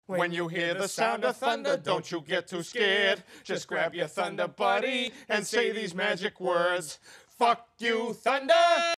When you hear the sound of thunder, don't you get too scared. Just grab your thunder buddy and say these magic words. Fuck you, thunder!